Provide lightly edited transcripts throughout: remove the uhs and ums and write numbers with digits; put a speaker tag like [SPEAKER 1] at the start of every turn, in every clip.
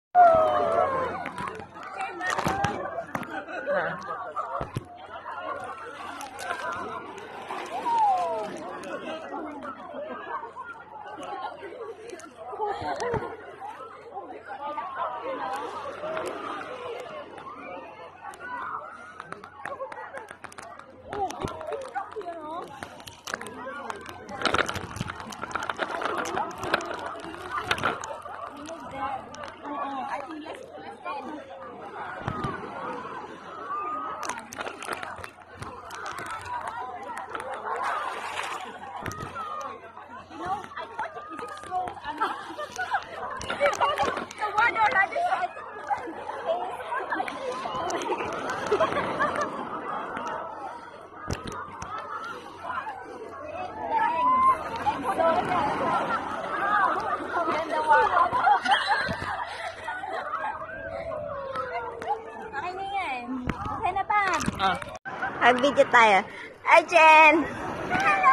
[SPEAKER 1] Mag-video tayo. Hi, Jen! Hello!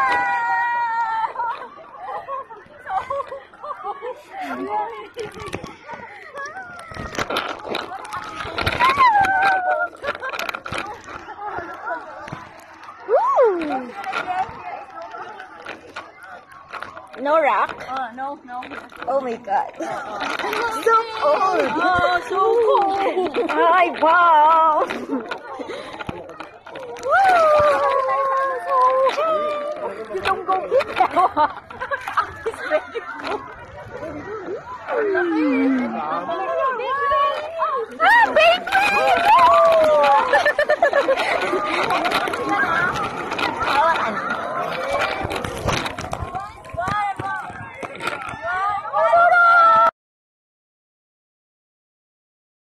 [SPEAKER 1] No rock?
[SPEAKER 2] No.
[SPEAKER 1] Oh my God. So cold!
[SPEAKER 2] Oh, so cold!
[SPEAKER 1] Ay, wow! You don't go get that.